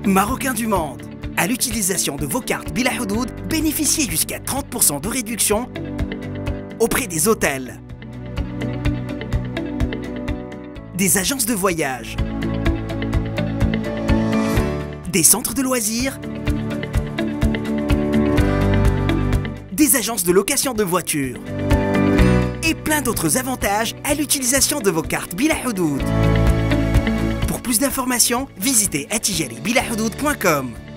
Marocains du monde, à l'utilisation de vos cartes Bila Houdoud, bénéficiez jusqu'à 30% de réduction auprès des hôtels, des agences de voyage, des centres de loisirs, des agences de location de voitures et plein d'autres avantages à l'utilisation de vos cartes Bila Houdoud. Pour plus d'informations, visitez atijaribilahoudoud.com.